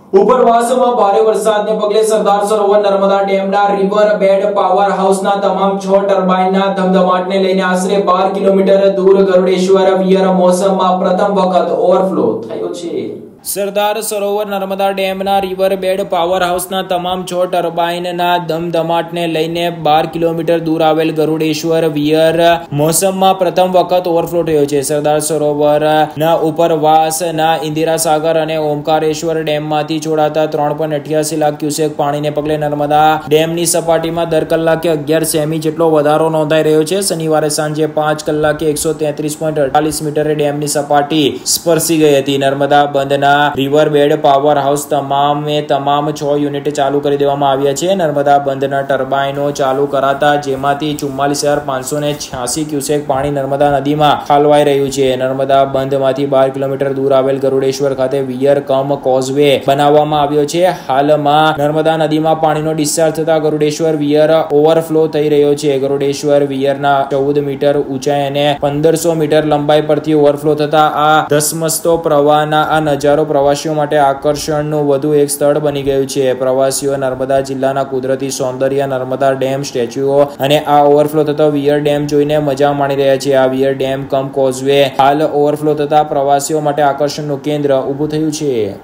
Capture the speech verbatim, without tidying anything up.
ઉપરવાસમાં ભારે વરસાદને પગલે સરદાર સરોવર નર્મદા ડેમના રિવર બેડ પાવર હાઉસના તમામ છ ટર્બાઇનના ધમધમાટને લઈને આશરે બાર કિલોમીટર દૂર ગરુડેશ્વર વિયર મોસમમાં પ્રથમ વખત ઓવરફ્લો થયો છે। સરદાર સરોવર નર્મદા ડેમના રિવર બેડ પાવર હાઉસના તમામ છ ટર્બાઇનના ધમધમાટને લઈને બાર કિલોમીટર દૂર આવેલ ગરુડેશ્વર વિયર મોસમમાં પ્રથમ વખત ઓવરફ્લો થયો છે। સરદાર સરોવરના ઉપરવાસના ઇન્દિરા સાગર અને ઓમકારેશ્વર ડેમમાંથી છોડાતા ત્રણ પોઈન્ટ અઠ્યાસી લાખ ક્યુસેક પાણીને પગલે નર્મદા ડેમની સપાટીમાં દર કલાકે અગિયાર સેમી જેટલો વધારો નોંધાઈ રહ્યો છે। શનિવારે સાંજે પાંચ કલાકે એકસો તેત્રીસ પોઈન્ટ અડતાલીસ મીટરે ડેમની સપાટી સ્પર્શી ગઈ હતી। નર્મદા બંધના રિવર બેડ પાવર હાઉસ તમામે તમામ છ યુનિટ ચાલુ કરી દેવામાં આવ્યા છે। નર્મદા બંધના ટર્બાઇનો ચાલુ કરાતા જેમાંથી ચુમ્માલીસ હજાર પાંચસો ને છ્યાસી ક્યુસેક પાણી નર્મદા નદીમાં ઠાલવાઈ રહ્યું છે। નર્મદા બંધમાંથી બાર કિલોમીટર દૂર આવેલ ગરુડેશ્વર ખાતે વિયર કમ કોઝવે બનાવવામાં આવ્યો છે। હાલમાં નર્મદા નદીમાં પાણીનો ડિસ્ચાર્જ થતા ગરુડેશ્વર વિયર ઓવરફ્લો થઈ રહ્યો છે। ગરુડેશ્વર વિયરના ચૌદ મીટર ઊંચાઈ અને પંદરસો મીટર લંબાઈ પરથી ઓવરફ્લો થતા આ ધસમસતો પ્રવાહના આ નજારો પ્રવાસીઓ માટે આકર્ષણનું વધુ એક સ્થળ બની ગયું છે। પ્રવાસીઓ નર્મદા જિલ્લાના કુદરતી સૌંદર્ય, નર્મદા ડેમ, સ્ટેચ્યુઓ અને આ ઓવરફ્લો થતો વિયર ડેમ જોઈને મજા માણી રહ્યા છે। આ વિયર ડેમ કમ કોઝવે હાલ ઓવરફ્લો થતા પ્રવાસીઓ માટે આકર્ષણનું કેન્દ્ર ઊભું થયું છે।